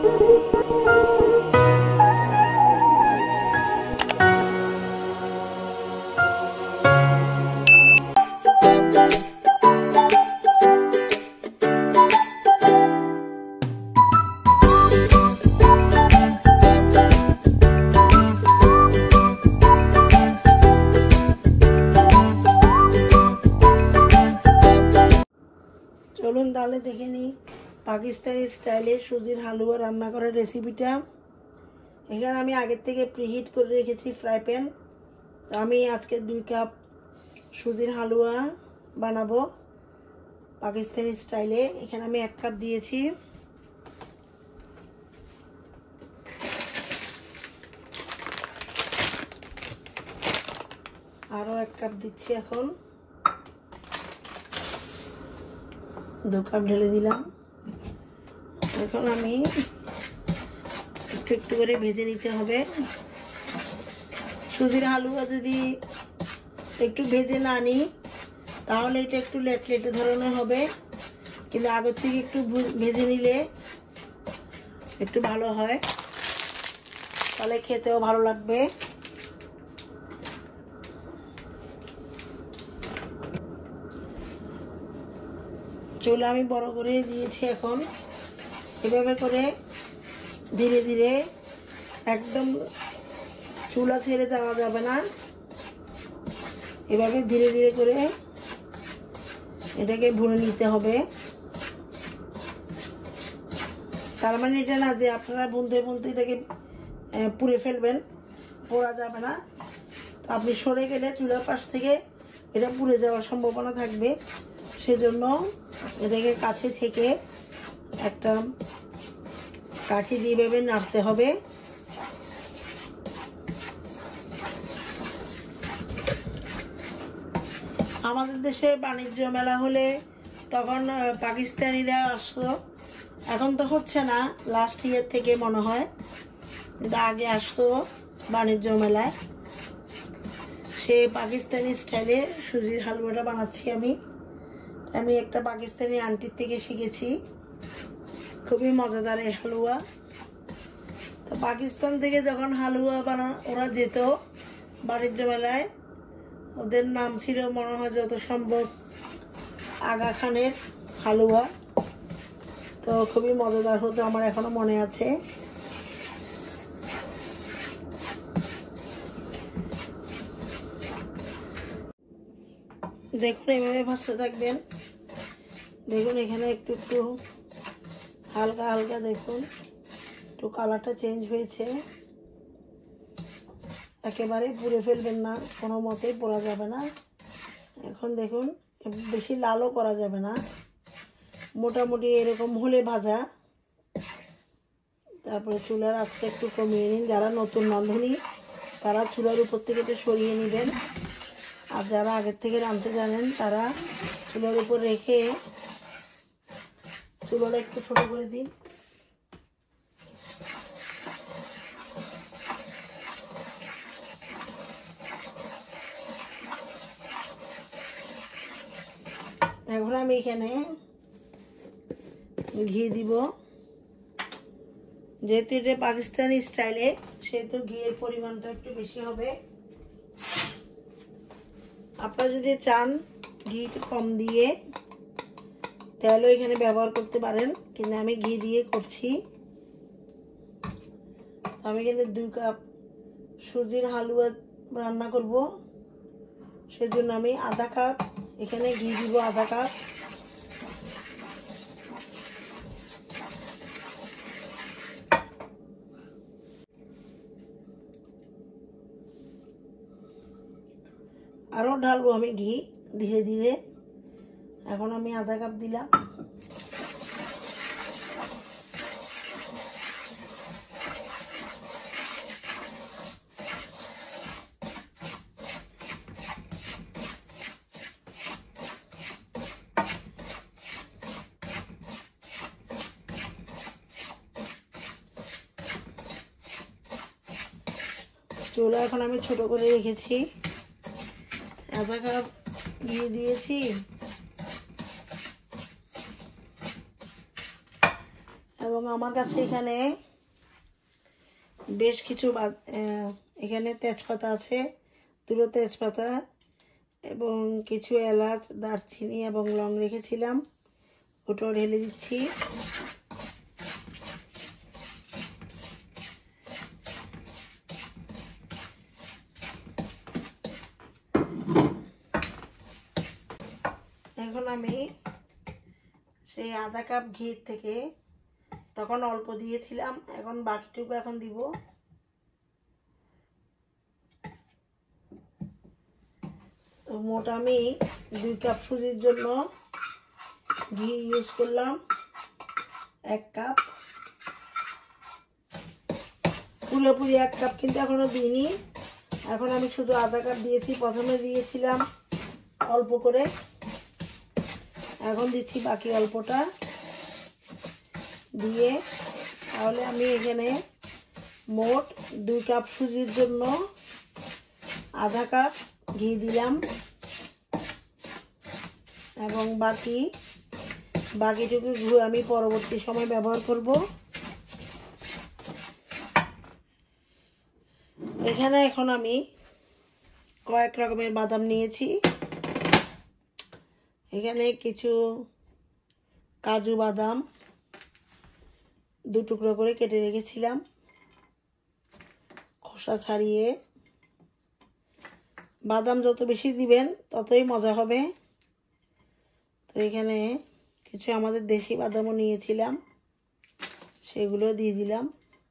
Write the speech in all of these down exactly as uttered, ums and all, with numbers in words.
চলুন তাহলে দেখে নিই পাকিস্তানি স্টাইলে সুজির হালুয়া রান্না করার রেসিপিটা। এখানে আমি আগের থেকে প্রিহিট করে রেখেছি ফ্রাই প্যান। তো আমি আজকে দুই কাপ সুজির হালুয়া বানাবো পাকিস্তানি স্টাইলে। এখানে আমি এক কাপ দিয়েছি। আরও এক কাপ দিচ্ছি। এখন দু কাপ ঢেলে দিলাম। এখন আমি একটু একটু করে ভেজে নিতে হবে। সুজির হালুয়া যদি একটু ভেজে না নিই তাহলে এটা একটু লেট লেটে ধরনের হবে, কিন্তু আগের থেকে একটু ভেজে নিলে একটু ভালো হয়, তাহলে খেতেও ভালো লাগবে। চুলা আমি বড় করে দিয়েছি। এখন এভাবে করে ধীরে ধীরে, একদম চুলা ছেড়ে দেওয়া যাবে না, এভাবে ধীরে ধীরে করে এটাকে ভুনে নিতে হবে। তার মানে এটা না যে আপনারা বুনতে বুনতে এটাকে পুড়ে ফেলবেন, পোড়া যাবে না। তো আপনি সরে গেলে চুলার পাশ থেকে এটা পুড়ে যাওয়ার সম্ভাবনা থাকবে, সেজন্য এটাকে কাছে থেকে একটা কাঠি দিয়ে ভেবে নাড়তে হবে। আমাদের দেশে বাণিজ্য মেলা হলে তখন পাকিস্তানিরা আসতো, এখন তো হচ্ছে না, লাস্ট ইয়ার থেকে মনে হয়, কিন্তু আগে আসতো বাণিজ্য মেলায়। সে পাকিস্তানি স্টাইলে সুজির হালুয়াটা বানাচ্ছি আমি। আমি একটা পাকিস্তানি আন্টির থেকে শিখেছি, খুবই মজাদার এই হালুয়া। তো পাকিস্তান থেকে যখন হালুয়া বানা ওরা যেত বাণিজ্য মেলায়, ওদের নাম ছিল মনে হয় যত সম্ভব আগা খানের হালুয়া। তো খুবই মজাদার হতো, আমার এখনো মনে আছে। দেখুন এভাবে ভাজতে থাকবেন। দেখুন এখানে একটু একটু হালকা হালকা দেখুন একটু কালারটা চেঞ্জ হয়েছে। একেবারে পুড়ে ফেলবেন না, কোনো মতেই পোড়া যাবে না। এখন দেখুন বেশি লালও করা যাবে না, মোটামুটি এরকম হলে ভাজা। তারপরে চুলার আঁচটা একটু কমিয়ে নিন। যারা নতুন রাঁধুনি তারা চুলার উপর থেকে এটা সরিয়ে নেবেন, আর যারা আগের থেকে রাঁধতে জানেন তারা চুলার উপর রেখে চুলাটা একটু ছোট করে দিন। এখন আমি এখানে ঘি দিব। যেহেতু এটা পাকিস্তানি স্টাইলে, সেহেতু ঘিয়ের পরিমাণটা একটু বেশি হবে। আপনারা যদি চান ঘি কম দিয়ে তেলও এখানে ব্যবহার করতে পারেন, কিন্তু আমি ঘি দিয়ে করছি। আমি কিন্তু দুই কাপ সুজির হালুয়া রান্না করব, সেজন্য আমি আধা কাপ এখানে ঘি দিব, আধা কাপ। আরও ঢালবো আমি ঘি ধীরে ধীরে। এখন আমি আধা কাপ দিলাম। চুলা এখন আমি ছোট করে রেখেছি, আধা কাপ ঘি দিয়েছি। এবং এবং আমার কাছে এখানে বেশ কিছু এখানে তেজপাতা আছে, দুটো তেজপাতা এবং কিছু এলাচ, দারচিনি এবং লং রেখেছিলাম, ওটাও ঢেলে দিচ্ছি। এখন আমি সেই আধা কাপ ঘি থেকে তখন অল্প দিয়েছিলাম, এখন বাকিটুকু এখন দিব। তো মোট আমি দুই কাপ সুজির জন্য ঘি ইউজ করলাম এক কাপ, পুরোপুরি এক কাপ কিন্তু এখনো দিইনি। এখন আমি শুধু আধা কাপ দিয়েছি, প্রথমে দিয়েছিলাম অল্প করে, এখন দিচ্ছি বাকি অল্পটা দিয়ে। তাহলে আমি এখানে মোট দুই কাপ সুজির জন্য আধা কাপ ঘি দিলাম এবং বাকি বাকিটুকু ঘি আমি পরবর্তী সময় ব্যবহার করব। এখানে এখন আমি কয়েক রকমের বাদাম নিয়েছি। এখানে কিছু কাজু বাদাম দু টুকরো করে কেটে রেখেছিলাম খোসা ছাড়িয়ে। বাদাম যত বেশি দিবেন ততই মজা হবে। তো এখানে কিছু আমাদের দেশি বাদামও নিয়েছিলাম, সেগুলো দিয়ে দিলাম।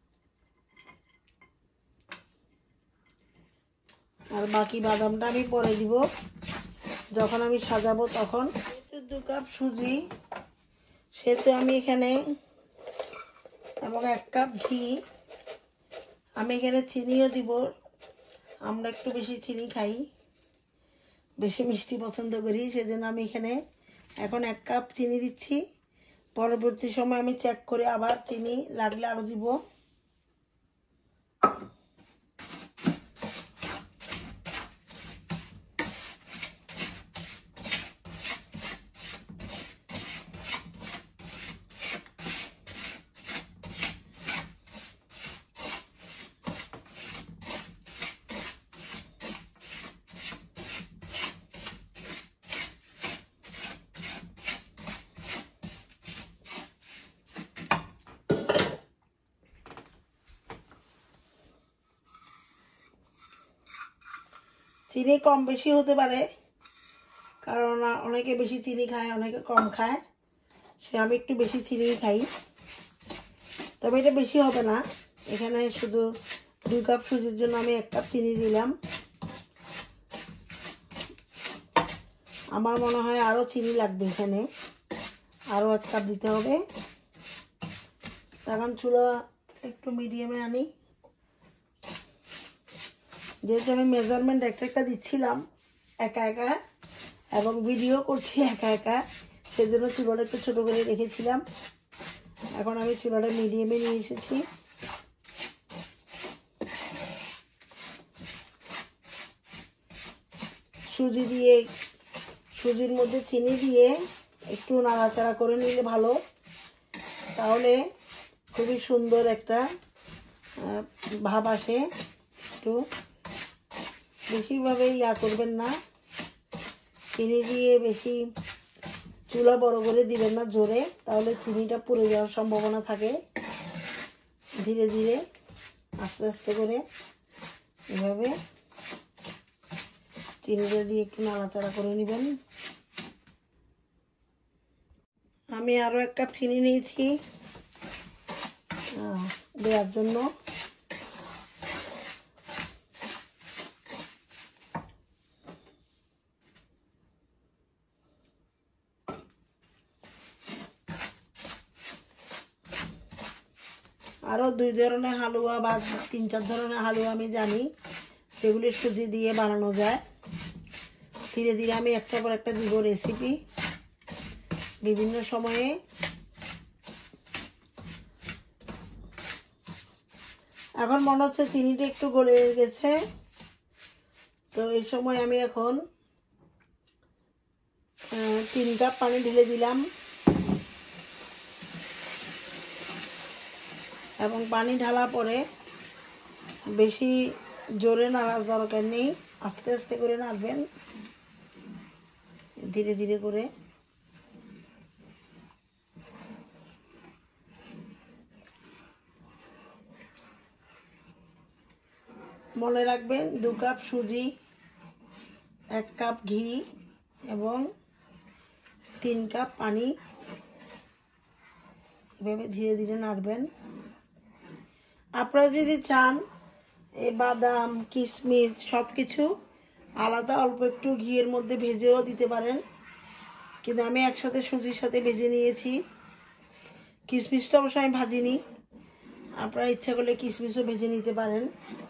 আর বাকি বাদামটা আমি পরে দিব, যখন আমি সাজাবো তখন। দু কাপ সুজি সেহেতু আমি এখানে এবং এক কাপ ঘি, আমি এখানে চিনিও দিব। আমরা একটু বেশি চিনি খাই, বেশি মিষ্টি পছন্দ করি, সেজন্য আমি এখানে এখন এক কাপ চিনি দিচ্ছি। পরবর্তী সময় আমি চেক করে আবার চিনি লাগলে আরও দিব। চিনি কম বেশি হতে পারে, কারণ অনেকে বেশি চিনি খায়, অনেকে কম খায়। সে আমি একটু বেশি চিনি খাই, তবে এটা বেশি হবে না। এখানে শুধু দুই কাপ সুজির জন্য আমি এক কাপ চিনি দিলাম। আমার মনে হয় আরও চিনি লাগবে, এখানে আরও এক কাপ দিতে হবে। তখন চুলা একটু মিডিয়ামে আনি, যেহেতু আমি মেজারমেন্ট একটা একটা দিচ্ছিলাম একা একা এবং ভিডিও করছি একা একা, সেজন্য চুলাটা একটু ছোটো করে রেখেছিলাম। এখন আমি চুলাটা মিডিয়ামে নিয়ে এসেছি। সুজি দিয়ে, সুজির মধ্যে চিনি দিয়ে একটু নাড়াচাড়া করে নিলে ভালো, তাহলে খুবই সুন্দর একটা ভাব আসে। একটু বেশিভাবে ইয়া করবেন না, চিনি দিয়ে বেশি চুলা বড় করে দিবেন না জোরে, তাহলে চিনিটা পুড়ে যাওয়ার সম্ভাবনা থাকে। ধীরে ধীরে আস্তে আস্তে করে এভাবে চিনিটা দিয়ে একটু নাড়াচাড়া করে নেবেন। আমি আরও এক কাপ চিনি নিয়েছি দেওয়ার জন্য। আরও দুই ধরনের হালুয়া বা তিন চার ধরনের হালুয়া আমি জানি, সেগুলি সুজি দিয়ে বানানো যায়। ধীরে ধীরে আমি একটা পর একটা দিব রেসিপি বিভিন্ন সময়ে। এখন মনে হচ্ছে চিনিটা একটু গলে গেছে, তো এই সময় আমি এখন তিন কাপ পানি ঢেলে দিলাম। এবং পানি ঢালা পরে বেশি জোরে নাড়ার দরকার নেই, আস্তে আস্তে করে নাড়বেন, ধীরে ধীরে করে। মনে রাখবেন দু কাপ সুজি, এক কাপ ঘি এবং তিন কাপ পানি, এভাবে ধীরে ধীরে নাড়বেন। আপনারা যদি চান এই বাদাম কিশমিশ সব কিছু আলাদা অল্প একটু ঘিয়ের মধ্যে ভেজেও দিতে পারেন, কিন্তু আমি একসাথে সুজির সাথে ভেজে নিয়েছি। কিশমিশটা অবশ্য আমি ভাজিনি, আপনারা ইচ্ছা করলে কিশমিশও ভেজে নিতে পারেন।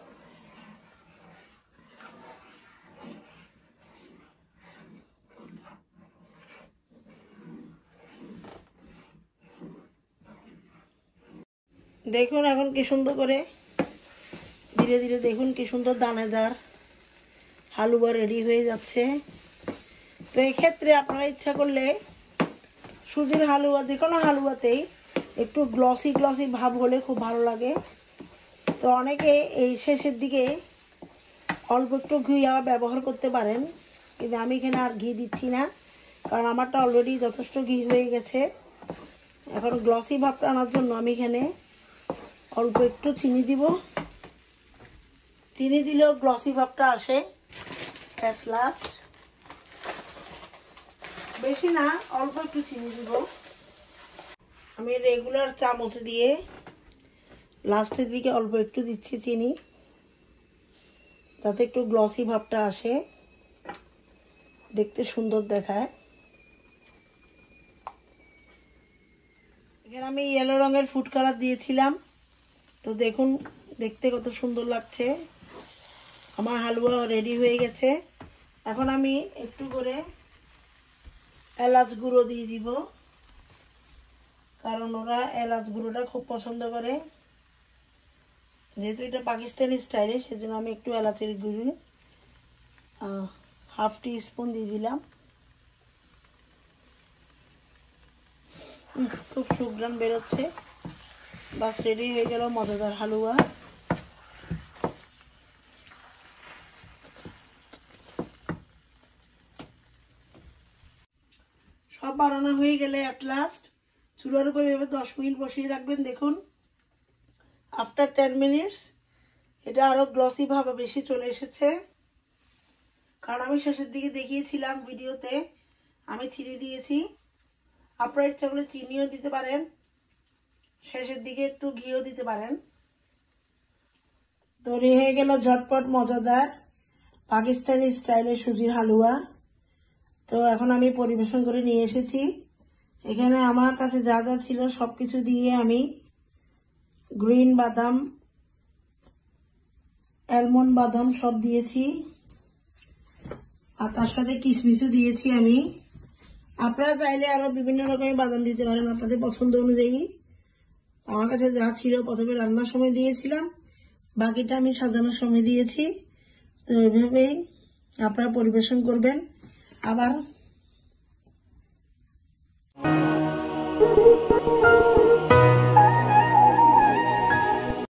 দেখুন এখন কি সুন্দর করে ধীরে ধীরে দেখুন কি সুন্দর দানাদার হালুয়া রেডি হয়ে যাচ্ছে। তো এক্ষেত্রে আপনারা ইচ্ছা করলে সুজির হালুয়া, যে কোনো হালুয়াতেই একটু গ্লসি গ্লসি ভাব হলে খুব ভালো লাগে। তো অনেকে এই শেষের দিকে অল্প একটু ঘি আবার ব্যবহার করতে পারেন, কিন্তু আমি এখানে আর ঘি দিচ্ছি না, কারণ আমারটা অলরেডি যথেষ্ট ঘি হয়ে গেছে। এখন গ্লসি ভাবটা আনার জন্য আমি এখানে অল্প একটু চিনি দিব। চিনি দিলেও গ্লসি ভাবটা আসে অ্যাট লাস্ট। বেশি না, অল্প একটু চিনি দিব। আমি রেগুলার চামচ দিয়ে লাস্টের দিকে অল্প একটু দিচ্ছি চিনি, যাতে একটু গ্লসি ভাবটা আসে, দেখতে সুন্দর দেখায়। এখানে আমি ইয়েলো রঙের ফুড কালার দিয়েছিলাম, তো দেখুন দেখতে কত সুন্দর লাগছে। আমার হালুয়া রেডি হয়ে গেছে। এখন আমি একটু করে এলাচ গুঁড়ো দিয়ে দিব, কারণ ওরা এলাচ গুঁড়োটা খুব পছন্দ করে। যেহেতু এটা পাকিস্তানি স্টাইলে, সেজন্য আমি একটু এলাচের গুঁড়ো হাফ টি স্পুন দিয়ে দিলাম। খুব সুঘ্রাণ বেরোচ্ছে। বাস রেডি হয়ে গেল মজাদার হালুয়া। সব বানানো হয়ে গেলে অ্যাট লাস্ট চুলার উপর এভাবে দশ মিনিট বসিয়ে রাখবেন। দেখুন আফটার টেন মিনিটস এটা আরো গ্লসি ভাবে বেশি চলে এসেছে, কারণ আমি শেষের দিকে দেখিয়েছিলাম ভিডিওতে আমি চিনি দিয়েছি। আপনারা ইচ্ছা করলে চিনিও দিতে পারেন, শেষের দিকে একটু ঘিও দিতে পারেন। তৈরি হয়ে গেল ঝটপট মজাদার পাকিস্তানি স্টাইলের সুজির হালুয়া। তো এখন আমি পরিবেশন করে নিয়ে এসেছি। এখানে আমার কাছে যা যা ছিল সবকিছু দিয়ে আমি গ্রিন বাদাম, অ্যালমন্ড বাদাম সব দিয়েছি, আর তার সাথে কিশমিশও দিয়েছি আমি। আপনারা চাইলে আরো বিভিন্ন রকমের বাদাম দিতে পারেন আপনাদের পছন্দ অনুযায়ী। আমার কাছে যা ছিল প্রথমে রান্নার সময় দিয়েছিলাম, বাকিটা আমি সাজানোর সময় দিয়েছি। তো এইভাবেই আপনারা পরিবেশন করবেন। আবার